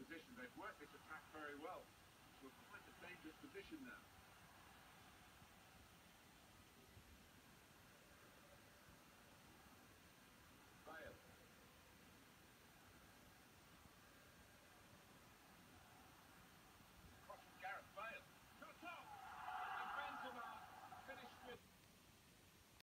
position. They've worked this attack very well. We're quite a dangerous position now.